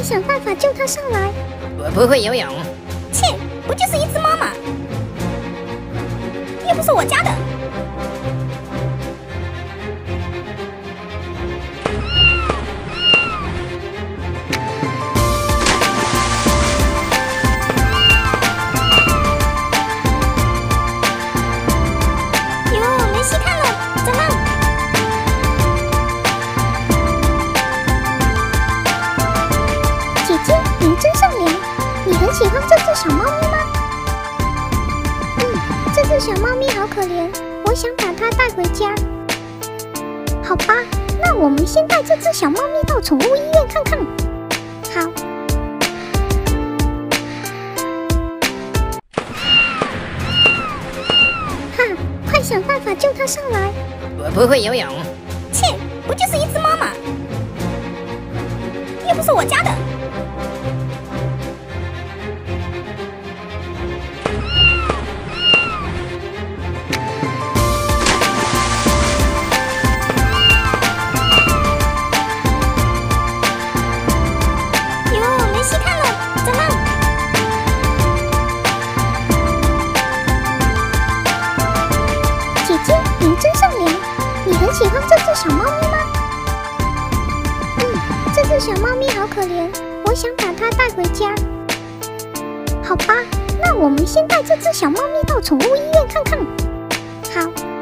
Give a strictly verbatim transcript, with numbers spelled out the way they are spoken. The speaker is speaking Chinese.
想办法救它上来。 我不会游泳。 切，不就是一只猫吗？又不是我家的。哟，没戏看了，怎么？ 姐姐，您真善良。你很喜欢这只小猫咪吗？嗯，这只小猫咪好可怜，我想把它带回家。好吧，那我们先带这只小猫咪到宠物医院看看。好。哈，快想办法救它上来。 我不会游泳。 切，不就是一只猫吗？又不是我家的。 喜欢这只小猫咪吗？嗯，这只小猫咪好可怜，我想把它带回家。好吧，那我们先带这只小猫咪到宠物医院看看。好。